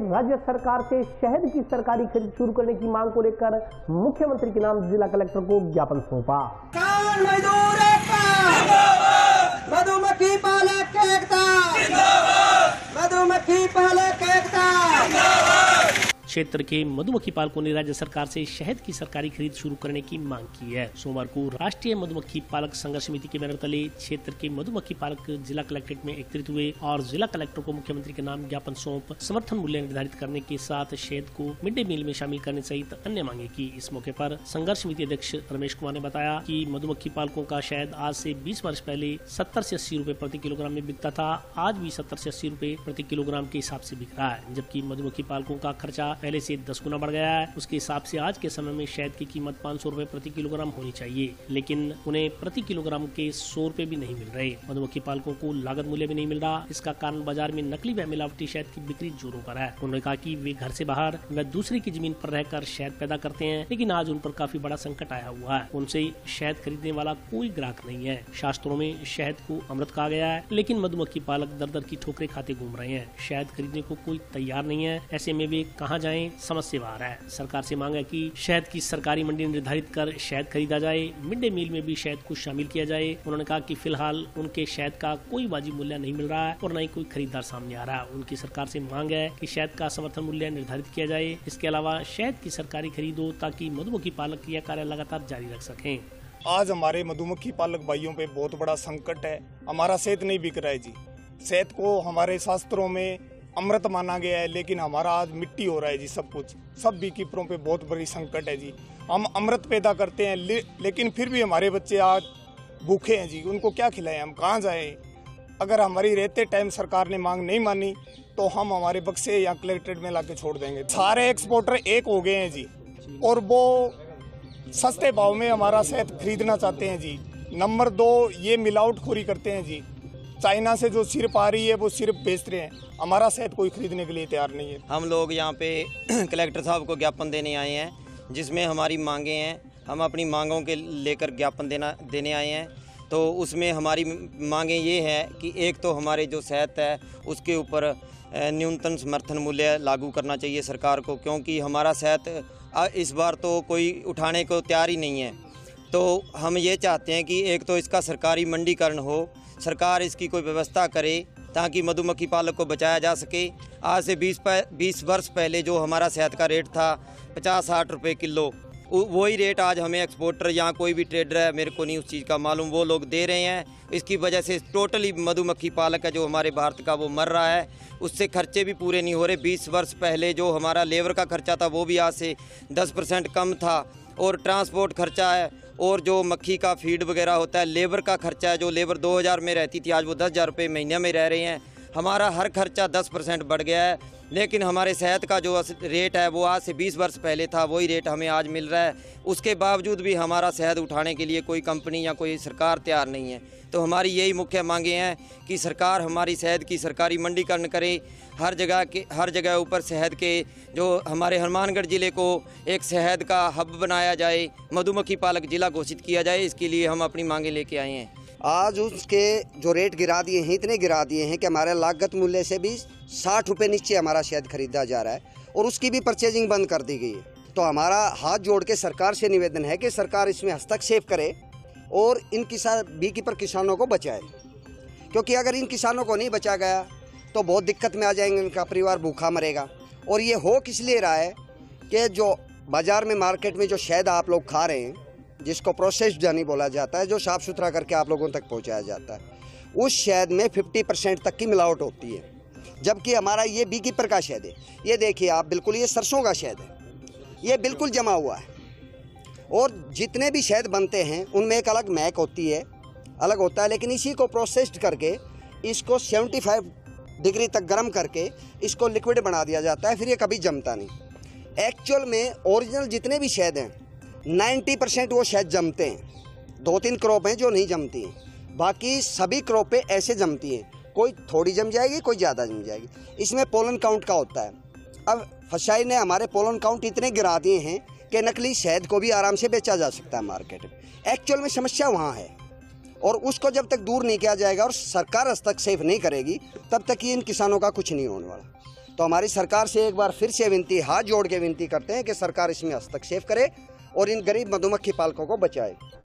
राज्य सरकार से शहद की सरकारी खरीद शुरू करने की मांग को लेकर मुख्यमंत्री के नाम जिला कलेक्टर को ज्ञापन सौंपा। मधुमक्खी पालक एकता, मधुमक्खी पालक एकता। क्षेत्र के मधुमक्खी पालकों ने राज्य सरकार से शहद की सरकारी खरीद शुरू करने की मांग की है। सोमवार को राष्ट्रीय मधुमक्खी पालक संघर्ष समिति के बैनर तले क्षेत्र के मधुमक्खी पालक जिला कलेक्ट्रेट में एकत्रित हुए और जिला कलेक्टर को मुख्यमंत्री के नाम ज्ञापन सौंप समर्थन मूल्य निर्धारित करने के साथ शहद को मिड डे मील में शामिल करने सहित अन्य मांगे की। इस मौके पर संघर्ष समिति अध्यक्ष रमेश कुमार ने बताया कि मधुमक्खी पालकों का शहद आज से 20 वर्ष पहले 70 से 80 रुपए प्रति किलोग्राम में बिकता था। आज भी 70 से 80 रुपए प्रति किलोग्राम के हिसाब से बिक रहा है, जबकि मधुमक्खी पालकों का खर्चा पहले से 10 गुना बढ़ गया है। उसके हिसाब से आज के समय में शहद की कीमत 500 रुपए प्रति किलोग्राम होनी चाहिए, लेकिन उन्हें प्रति किलोग्राम के 100 रुपए भी नहीं मिल रहे। मधुमक्खी पालकों को लागत मूल्य भी नहीं मिल रहा। इसका कारण बाजार में नकली व मिलावटी शहद की बिक्री जोरों पर है। उन्होंने कहा कि वे घर से बाहर व दूसरे की जमीन पर रहकर शहद पैदा करते हैं, लेकिन आज उन पर काफी बड़ा संकट आया हुआ है। उनसे शहद खरीदने वाला कोई ग्राहक नहीं है। शास्त्रों में शहद को अमृत कहा गया है, लेकिन मधुमक्खी पालक दर दर की ठोकरें खाते घूम रहे हैं। शहद खरीदने को कोई तैयार नहीं है। ऐसे में वे कहाँ जाएं, समझ से बाहर है। सरकार से मांग है कि शहद की सरकारी मंडी निर्धारित कर शहद खरीदा जाए, मिड डे मील में भी शहद को शामिल किया जाए। उन्होंने कहा कि फिलहाल उनके शहद का कोई वाजिब मूल्य नहीं मिल रहा है और न ही कोई खरीदार सामने आ रहा है। उनकी सरकार से मांग है कि शहद का समर्थन मूल्य निर्धारित किया जाए। इसके अलावा शहद की सरकारी खरीद हो ताकि मधुमक्खी पालक यह कार्य लगातार जारी रख सकें। आज हमारे मधुमक्खी पालक भाइयों पे बहुत बड़ा संकट है। हमारा शहद नहीं बिक रहा है जी। शहद को हमारे शास्त्रों में अमृत माना गया है, लेकिन हमारा आज मिट्टी हो रहा है जी। सब कुछ सब बीकीपरों पे बहुत बड़ी संकट है जी। हम अमृत पैदा करते हैं, लेकिन फिर भी हमारे बच्चे आज भूखे हैं जी। उनको क्या खिलाएं, हम कहाँ जाएं? अगर हमारी रहते टाइम सरकार ने मांग नहीं मानी तो हम हमारे बक्से या कलेक्ट्रेट में लाके छोड़ देंगे। सारे एक्सपोर्टर एक हो गए हैं जी, और वो सस्ते भाव में हमारा शहद खरीदना चाहते हैं जी। नंबर 2, ये मिलावटखोरी करते हैं जी। चाइना से जो सिर्फ आ रही है वो सिर्फ बेच रहे हैं। हमारा शहद कोई खरीदने के लिए तैयार नहीं है। हम लोग यहाँ पे कलेक्टर साहब को ज्ञापन देने आए हैं, जिसमें हमारी मांगे हैं। हम अपनी मांगों के लेकर ज्ञापन देने आए हैं। तो उसमें हमारी मांगे ये है कि एक तो हमारे जो शहद है उसके ऊपर न्यूनतम समर्थन मूल्य लागू करना चाहिए सरकार को, क्योंकि हमारा शहद इस बार तो कोई उठाने को तैयार ही नहीं है। तो हम ये चाहते हैं कि एक तो इसका सरकारी मंडीकरण हो, सरकार इसकी कोई व्यवस्था करे ताकि मधुमक्खी पालक को बचाया जा सके। आज से 20 वर्ष पहले जो हमारा शहद का रेट था 50-60 रुपये किलो, वही रेट आज हमें एक्सपोर्टर या कोई भी ट्रेडर है, मेरे को नहीं उस चीज़ का मालूम, वो लोग दे रहे हैं। इसकी वजह से टोटली मधुमक्खी पालक है जो हमारे भारत का वो मर रहा है। उससे खर्चे भी पूरे नहीं हो रहे। 20 वर्ष पहले जो हमारा लेबर का खर्चा था वो भी आज से 10% कम था, और ट्रांसपोर्ट खर्चा है, और जो मक्खी का फीड वगैरह होता है, लेबर का खर्चा है। जो लेबर 2000 में रहती थी आज वो 10,000 रुपये महीने में रह रहे हैं। हमारा हर खर्चा 10% बढ़ गया है, लेकिन हमारे शहद का जो रेट है वो आज से 20 वर्ष पहले था, वही रेट हमें आज मिल रहा है। उसके बावजूद भी हमारा शहद उठाने के लिए कोई कंपनी या कोई सरकार तैयार नहीं है। तो हमारी यही मुख्य मांगे हैं कि सरकार हमारी शहद की सरकारी मंडीकरण करे। हर जगह ऊपर शहद के जो हमारे हनुमानगढ़ ज़िले को एक शहद का हब बनाया जाए, मधुमक्खी पालक जिला घोषित किया जाए। इसके लिए हम अपनी मांगे लेके आए हैं। आज उसके जो रेट गिरा दिए हैं, इतने गिरा दिए हैं कि हमारे लागत मूल्य से भी 60 रुपये नीचे हमारा शहद खरीदा जा रहा है, और उसकी भी परचेजिंग बंद कर दी गई है। तो हमारा हाथ जोड़ के सरकार से निवेदन है कि सरकार इसमें हस्तक्षेप करे और इन बीकीपर किसानों को बचाए, क्योंकि अगर इन किसानों को नहीं बचा गया तो बहुत दिक्कत में आ जाएंगे, उनका परिवार भूखा मरेगा। और ये हो किस लिए रहा है कि जो बाज़ार में मार्केट में जो शहद आप लोग खा रहे हैं, जिसको प्रोसेस्ड यानी बोला जाता है, जो साफ़ सुथरा करके आप लोगों तक पहुंचाया जाता है, उस शहद में 50% तक की मिलावट होती है। जबकि हमारा ये बीकीपर का शहद है, ये देखिए आप, बिल्कुल ये सरसों का शहद है, ये बिल्कुल जमा हुआ है। और जितने भी शहद बनते हैं उनमें एक अलग महक होती है, अलग होता है, लेकिन इसी को प्रोसेस्ड करके इसको 75 डिग्री तक गर्म करके इसको लिक्विड बना दिया जाता है, फिर ये कभी जमता नहीं। एक्चुअल में ओरिजिनल जितने भी शहद हैं 90% वो शहद जमते हैं। 2-3 क्रॉप हैं जो नहीं जमती हैं, बाकी सभी क्रॉपें ऐसे जमती हैं। कोई थोड़ी जम जाएगी, कोई ज़्यादा जम जाएगी। इसमें पोलन काउंट का होता है। अब फसाई ने हमारे पोलन काउंट इतने गिरा दिए हैं कि नकली शहद को भी आराम से बेचा जा सकता है मार्केट में। एक्चुअल में समस्या वहाँ है, और उसको जब तक दूर नहीं किया जाएगा और सरकार हस्तक्षेप नहीं करेगी तब तक ये इन किसानों का कुछ नहीं होने वाला। तो हमारी सरकार से एक बार फिर से विनती, हाथ जोड़ के विनती करते हैं कि सरकार इसमें हस्तक्षेप करे और इन गरीब मधुमक्खी पालकों को बचाए।